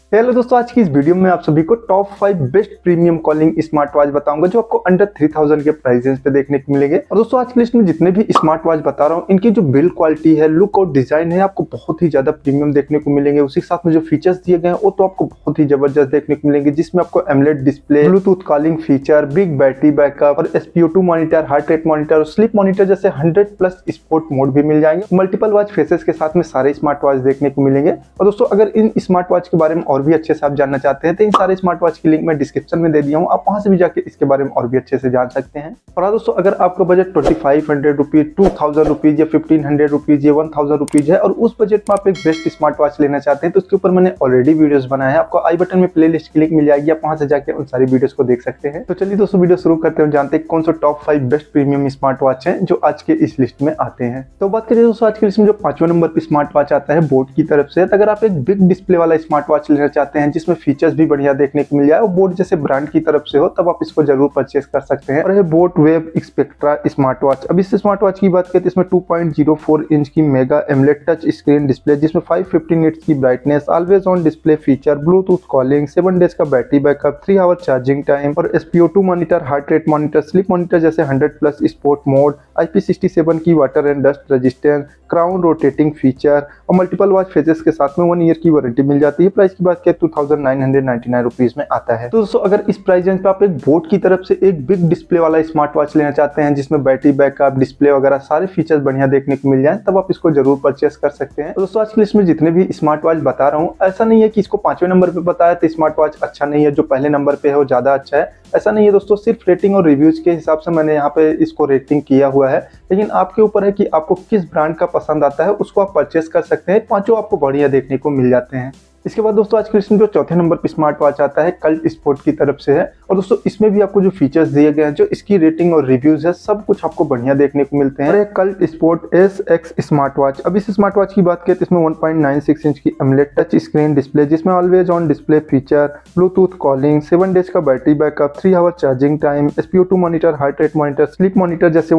Hello दोस्तों, आज की इस वीडियो में आप सभी को top 5 best premium calling smart watch बताऊंगा जो आपको अंडर 3000 के प्राइस रेंज पे देखने को मिलेंगे। और दोस्तों आज की लिस्ट में जितने भी स्मार्ट वॉच बता रहा हूँ इनकी जो बिल्ड क्वालिटी है, लुक और डिजाइन है, आपको बहुत ही ज्यादा प्रीमियम देखने को मिलेंगे। उसी के साथ में जो फीचर्स दिए गए हैं वो तो आपको बहुत ही जबरदस्त देखने को मिलेंगे, जिसमें आपको AMOLED display, Bluetooth calling feature, big battery backup और SpO2 monitor, heart rate monitor और स्लीप मॉनिटर जैसे 100+ स्पोर्ट मोड भी मिल जाएंगे। मल्टीपल वॉच फेसेस के साथ में सारे स्मार्ट वॉच देखने को मिलेंगे। और दोस्तों अगर इन स्मार्ट वॉच के बारे में और भी अच्छे से आप जानना चाहते हैं तो इन सारे स्मार्ट वॉच की लिंक मैं डिस्क्रिप्शन में दे दिया हूं, आप वहां से भी जाके इसके बारे में और भी अच्छे से जान सकते हैं। और हाँ दोस्तों, अगर आपका बजट 2500 रुपीज, 2000 रुपीज या 1500 रुपीज या 1000 रुपीज है और उस बजट में आप एक बेस्ट स्मार्ट वॉच लेना चाहते हैं तो उसके ऊपर मैंने ऑलरेडी वीडियोस बनाया है। आपको आई बटन में प्ले लिस्ट की लिंक मिल जाएगी, आप वहां से जाके उन सारी वीडियोस को देख सकते हैं। तो चलिए दोस्तों वीडियो शुरू करते हैं, जानते हैं कौन सा top 5 best premium smart watch है जो आज के इस लिस्ट में आते हैं। तो बात करिए दोस्तों आज की लिस्ट में जो 5वें नंबर पर स्मार्ट वॉच आता है बोट की तरफ से। तो अगर आप एक बिग डिस्प्ले वाला स्मार्ट वॉच लेना चाहते हैं जिसमें फीचर्स भी बढ़िया देखने को मिल जाए और बोट जैसे ब्रांड की तरफ से हो, तब आप इसको जरूर परचेस कर सकते हैं। और ये Boat Wave Spectra smart watch. अब इस स्मार्ट वॉच की बात करें तो इसमें 2.04 इंच की mega AMOLED touch screen display, जिसमें 550 निट्स की brightness, always on display feature, Bluetooth calling, 7 days का battery backup, 3 hour charging time और SpO2 monitor, heart rate monitor, sleep monitor जैसे 100+ स्पोर्ट मोड, IP67 की water and dust resistance, crown rotating feature और multiple watch faces के साथ में 1 year की warranty मिल जाती है। प्राइस की बात करें 2999 रुपीज में आता है। तो दोस्तों अगर इस प्राइस रेंज पे आप एक बोट की तरफ से एक बिग डिस्प्ले वाला स्मार्ट वॉच लेना चाहते हैं जिसमें बैटरी बैकअप, डिस्प्ले वगैरह सारे फीचर्स बढ़िया देखने को मिल जाए, तब आप इसको जरूर परचेस कर सकते हैं। तो दोस्तों आज की लिस्ट में जितने भी स्मार्ट वॉच बता रहा हूँ, ऐसा नहीं है कि इसको 5वें नंबर पे बताया तो स्मार्ट वॉच अच्छा नहीं है, जो पहले नंबर पे है वो ज्यादा अच्छा है, ऐसा नहीं है दोस्तों। सिर्फ रेटिंग और रिव्यूज के हिसाब से मैंने यहाँ पे इसको रेटिंग किया हुआ है, लेकिन आपके ऊपर है कि आपको किस ब्रांड का पसंद आता है, उसको आप परचेस कर सकते हैं। पांचों आपको बढ़िया देखने को मिल जाते हैं। इसके बाद दोस्तों आज की लिस्ट में जो 4थे नंबर पर स्मार्ट वॉच आता है कल्ट स्पोर्ट की तरफ से है। और दोस्तों इसमें भी आपको जो फीचर्स दिए गए हैं, जो इसकी रेटिंग और रिव्यूज है, सब कुछ आपको बढ़िया देखने को मिलते हैं। और Cult sport SX smart watch. अब इस स्मार्ट वॉच की बात करें तो इसमें 1.96 इंच की एमोलेड टच स्क्रीन डिस्प्ले, जिसमें always on display feature, Bluetooth calling, 7 days का battery backup, 3 hour charging time, SpO2 monitor, heart rate monitor, sleep monitor जैसे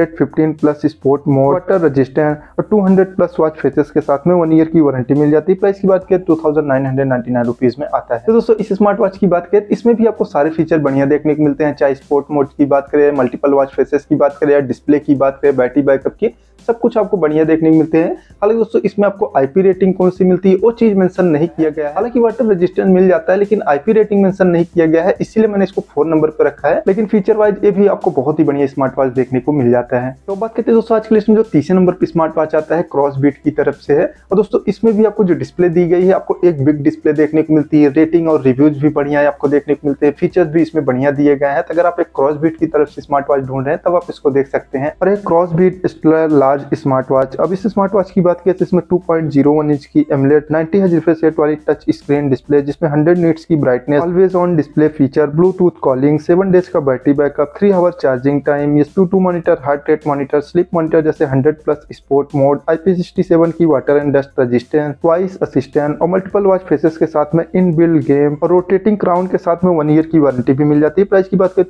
115+ स्पोर्ट मोड, वाटर रेजिस्टेंट और 200+ वॉच फेसेस के साथ में 1 ईयर की warranty मिल जाती है। प्राइस की बात करें 2999 रुपीज में आता है। तो दोस्तों इस स्मार्ट वॉच की बात करें, इसमें भी आपको सारे फीचर बढ़िया देखने को मिलते हैं, चाहे स्पोर्ट मोड की बात करें, मल्टीपल वॉच फेसेस की बात करें या डिस्प्ले की बात करें, बैटरी बैकअप की, सब कुछ आपको बढ़िया देखने को मिलते हैं। हालांकि दोस्तों इसमें आपको IP रेटिंग कौन सी मिलती है वो चीज मेंशन नहीं किया गया है। हालांकि वाटर रेजिस्टेंस मिल जाता है लेकिन IP रेटिंग मेंशन नहीं किया गया है, इसीलिए मैंने इसको 4 नंबर पर रखा है। लेकिन फीचर वाइज ये भी आपको बहुत ही बढ़िया स्मार्ट वॉच देखने को मिल जाता है। तो बात करते हैं दोस्तों आज की लिस्ट में जो 3 नंबर पर स्मार्ट वॉच आता है क्रॉसबीट की तरफ से है। और दोस्तों इसमें भी आपको जो डिस्प्ले दी गई है, आपको एक बिग डिस्प्ले देखने को मिलती है, रेटिंग और रिव्यूज भी बढ़िया है आपको देखने को मिलते हैं, फीचर्स भी इसमें बढ़िया दिए गए हैं। तो अगर आप एक क्रॉसबीट की तरफ से स्मार्ट वॉच ढूंढ रहे हैं तब आप इसको देख सकते हैं। और एक Crossbeat Stellar large smart watch. अब इस स्मार्ट वॉच की बात करें तो इसमें 2.01 इंच की एमोलेड 90 हर्ट्ज रिफ्रेश रेट वाली टच स्क्रीन डिस्प्ले, जिसमें 100 निट्स की brightness, always on display feature, Bluetooth calling, 7 days का battery backup, 3 hour charging time, SpO2 monitor, heart rate monitor, sleep monitor जैसे 100+ स्पोर्ट मोड, IP67 की water and dust resistance, voice assistant और multiple watch faces के साथ में inbuilt game और rotating crown के साथ में 1 ईयर की वारंटी भी मिल जाती है। प्राइस की बात करें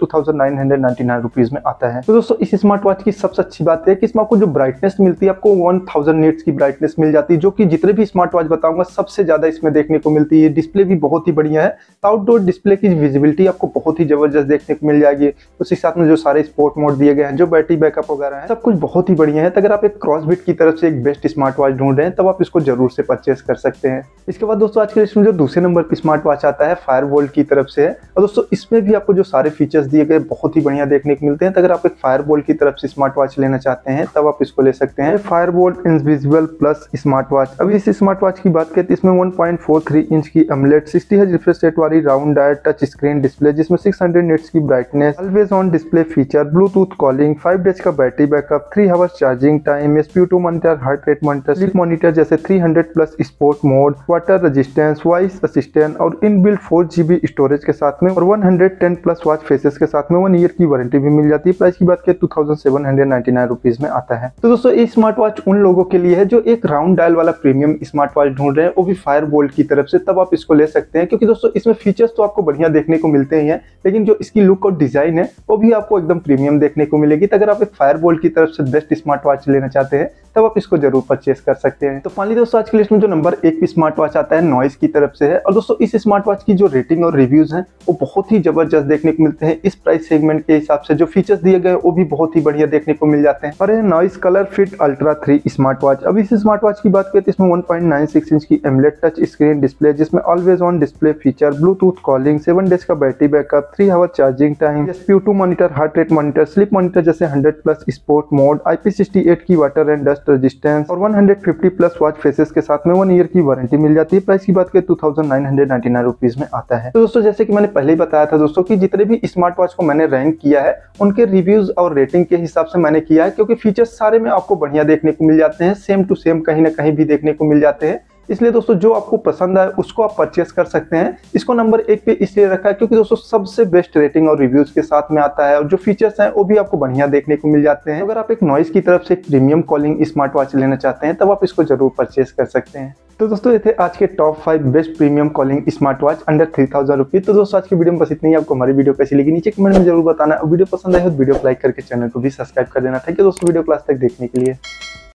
2999 रुपीज में आता है। तो दोस्तों इस स्मार्ट वॉच की सबसे अच्छी बात है कि इसमें आपको जो ब्राइटनेस मिलती है, आपको 1000 निट्स की ब्राइटनेस मिल जाती है, जो कि जितने भी स्मार्ट वॉच बताऊंगा सबसे ज्यादा इसमें देखने को मिलती है। डिस्प्ले भी बहुत ही बढ़िया है, आउटडोर डिस्प्ले की विजिबिलिटी आपको बहुत ही जबरदस्त देखने को मिल जाएगी। उसी साथ में जो सारे स्पोर्ट मोड दिए गए हैं, जो बैटरी बैकअप वगैरह है, सब कुछ बहुत ही बढ़िया है। तो अगर आप एक क्रॉसबीट की तरफ से एक बेस्ट स्मार्ट वॉच ढूंढ रहे हैं तब आप इसको जरूर से परचेस कर सकते हैं। इसके बाद दोस्तों आज के लिस्ट में जो दूसरे नंबर पर स्मार्ट वॉच आता है फायरबोल्ट की तरफ से है। और दोस्तों इसमें भी आपको जो सारे फीचर्स दिए गए बहुत ही बढ़िया देखने को मिलते हैं। तो अगर आप एक फायरबोल्ट की तरफ से स्मार्ट वॉच लेना चाहते हैं तब आप इसको ले सकते हैं। Fire Boltt Invisible Plus smart watch. अब इस स्मार्ट वॉच की बात करें तो इसमें 1.43 इंच की एमोलेड 60 हर्ट्ज रिफ्रेश रेट वाली round dial touch screen display, जिसमें 600 निट्स की brightness, always on display feature, Bluetooth calling, 5 days का battery backup, 3 hour charging time, SpO2 monitor, heart rate monitor, sleep monitor जैसे 300+ sport mode, water resistance, voice assistant और inbuilt 4GB storage के साथ में और 110+ watch faces के साथ में 1 ईयर की वारंटी भी मिल जाती है। प्राइस की बात करें 2799 रुपीज में आता है। तो दोस्तों ये स्मार्ट वॉच उन लोगों के लिए है जो एक राउंड डायल वाला प्रीमियम स्मार्ट वॉच ढूंढ रहे हैं, वो भी फायरबोल्ट की तरफ से, तब आप इसको ले सकते हैं। क्योंकि दोस्तों इसमें फीचर्स तो आपको बढ़िया देखने को मिलते ही हैं, लेकिन जो इसकी लुक और डिजाइन है वो भी आपको एकदम प्रीमियम देखने को मिलेगी। तो अगर आप एक फायरबोल्ट की तरफ से बेस्ट स्मार्ट वॉच लेना चाहते हैं तब आप इसको जरूर परचेस कर सकते हैं। तो फाइनली दोस्तों आज की लिस्ट में जो नंबर 1 पे स्मार्ट वॉच आता है नॉइस की तरफ से है। और दोस्तों इस स्मार्ट वॉच की जो रेटिंग और रिव्यूज हैं वो बहुत ही जबरदस्त देखने को मिलते हैं। इस प्राइस सेगमेंट के हिसाब से जो फीचर्स दिए गए वो भी बहुत ही बढ़िया देखने को मिल जाते हैं। और ये Noise ColorFit Ultra 3 smart watch. अब इस स्मार्ट वॉच की बात करें तो इसमें 1.96 इंच की एमोलेड टच स्क्रीन डिस्प्ले, जिसमें always on display feature, Bluetooth calling, 7 days का battery backup, 3 hour charging time, SpO2 monitor, heart rate monitor, sleep monitor जैसे 100+ स्पोर्ट मोड, IP68 की वाटर एंड डस्ट रेजिस्टेंस और 150+ watch faces के साथ में 1 year की warranty मिल जाती है। प्राइस की बात करें 2999 रुपीज में आता है। तो दोस्तों जैसे कि मैंने पहले ही बताया था दोस्तों कि जितने भी स्मार्ट वॉच को मैंने रैंक किया है उनके रिव्यूज और रेटिंग के हिसाब से मैंने किया है, क्योंकि फीचर्स सारे में आपको बढ़िया देखने को मिल जाते हैं, सेम टू सेम कहीं ना कहीं भी देखने को मिल जाते हैं। इसलिए दोस्तों जो आपको पसंद आए उसको आप परचेस कर सकते हैं। इसको नंबर 1 पे इसलिए रखा है क्योंकि दोस्तों सबसे बेस्ट रेटिंग और रिव्यूज के साथ में आता है और जो फीचर्स हैं वो भी आपको बढ़िया देखने को मिल जाते हैं। अगर आप एक नॉइस की तरफ से एक प्रीमियम कॉलिंग स्मार्ट वॉच लेना चाहते हैं तब आप इसको जरूर परचेस कर सकते हैं। तो दोस्तों ये थे आज के top 5 best premium calling smart watch under 3000 rupees. तो दोस्तों आज की वीडियो में बस इतनी ही। आपको हमारी वीडियो कैसी लगी नीचे कमेंट में जरूर बताना। वीडियो पसंद आए तो वीडियो को लाइक करके चैनल को भी सब्सक्राइब कर देना। थैंक यू दोस्तों वीडियो क्लास तक देखने के लिए।